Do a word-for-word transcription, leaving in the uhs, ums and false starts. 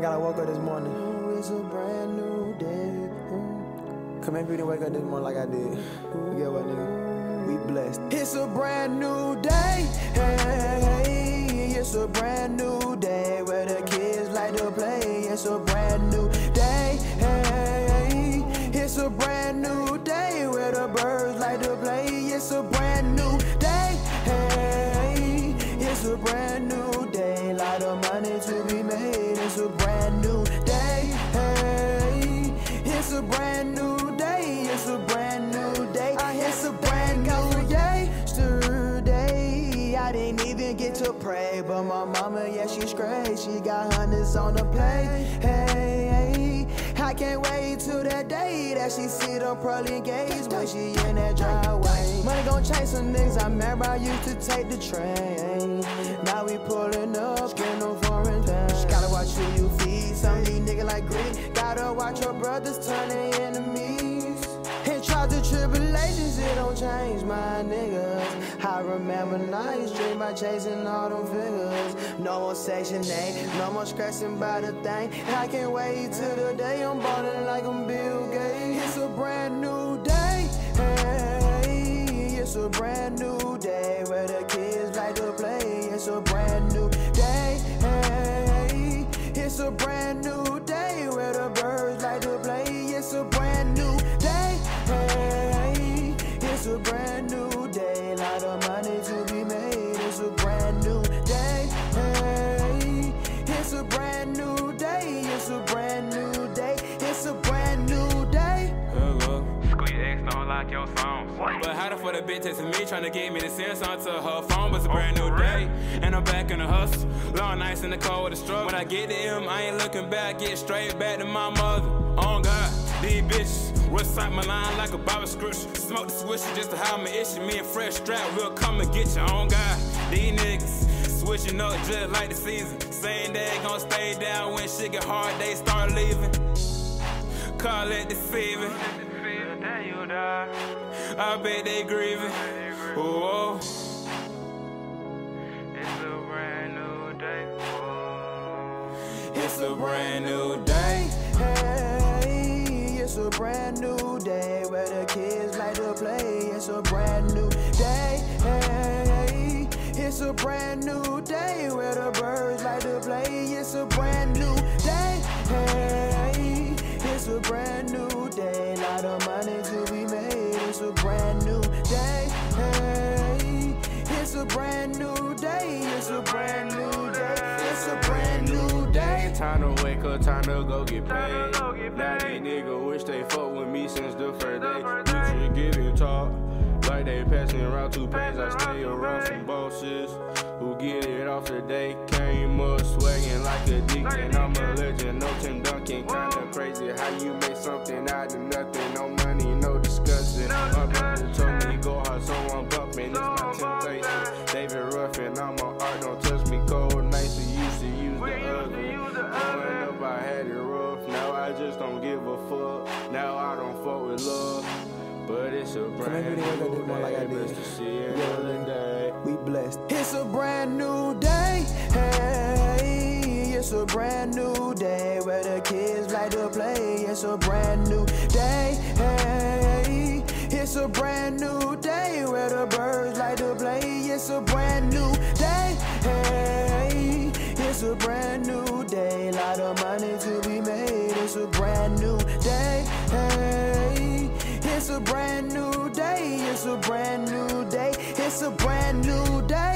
God, I woke up this morning. It's a brand new day. Come maybe we didn't wake up this morning like I did. You get what, nigga? We blessed. It's a brand new day. Hey, it's a brand new day where the kids like to play. It's a brand new day. Hey, it's a brand new day where the birds like to play. It's a brand new day. Hey, it's a brand new day. Lot of money to be made. It's a brand new day. Hey, it's a brand new day. It's a brand new day. It's a brand new yesterday. I didn't even get to pray, but my mama, yeah, she's great. She got hundreds on the plate. Hey, hey, I can't wait till that day that she see the pearly gates when she in that driveway. Money gon' chase some niggas. I remember I used to take the train. Now we pulling up in no foreign town. Gotta watch who you feed. Some of these niggas like greed. Gotta watch your brothers turn their enemies. And trials and tribulations, it don't change my niggas. I remember nights, dream by chasing all them figures. No more section eight, no more stressing about a thing. And I can't wait till the day I'm ballin' like I'm Bill Gates. It's a brand new day. Hey, it's a brand new day where the kids like to play. It's a brand new day. Hey, it's a brand new day where the birds like to play. It's a brand new day. Hey, it's a brand new day. Lot of money to be made. It's a brand new day. Hey, it's a brand new day. It's a brand new day. It's a brand new day. Hello. Squeeze X don't like your songs. But how the fuck the bitch texting me trying to get me to send something to her phone? But it's a brand new day, and I'm back in the hustle. Long nights in the cold with a struggle. When I get to him, I ain't looking back. Get straight back to my mother. Oh God, these bitches recite my line like a Bible scripture. Smoke the swisher just to hide my issue. Me and Fresh Strap, we'll come and get you. Oh God, these niggas switching up just like the season. Saying they gon' stay down when shit get hard, they start leaving. Call it deceiving. I bet they grieving. Whoa. It's a brand new day. It's a brand new day. Hey, it's a brand new day where the kids like to play. It's a brand new day. Hey, it's a brand new day where the birds like to play. It's a brand new day. Hey, it's a brand new day. Lot of money to be made. It's a brand new day. Hey, it's a brand new day. It's a brand new day. It's a brand new day. Time to wake up, time to go get paid. Now these niggas wish they fuck with me since the first day. You should give it talk like they passing around two pages. I stay around some bosses who get it off the day. Came up swagging like a dick, and I'm a legend. No Tim Duncan, kinda crazy how you make something out of nothing. No money, no discussion. My brother told me go hard, so I'm bumping. It's my temptation. David Ruffin, I'm on art, don't touch me cold. Nice to used to use the other. Growing up, I had it rough. Now I just don't give a fuck. Now I don't fuck with love. But it's a brand new day, like I did. To see another day. We blessed. It's a brand new day. Hey, it's a brand new day where the kids like to play. It's a brand new day. Hey, it's a brand new day where the birds like to play. It's a brand new day. Hey, it's a brand new day. Lot of money to be made. It's a brand new day. Hey, it's a brand new day. It's a brand new day. It's a brand new day.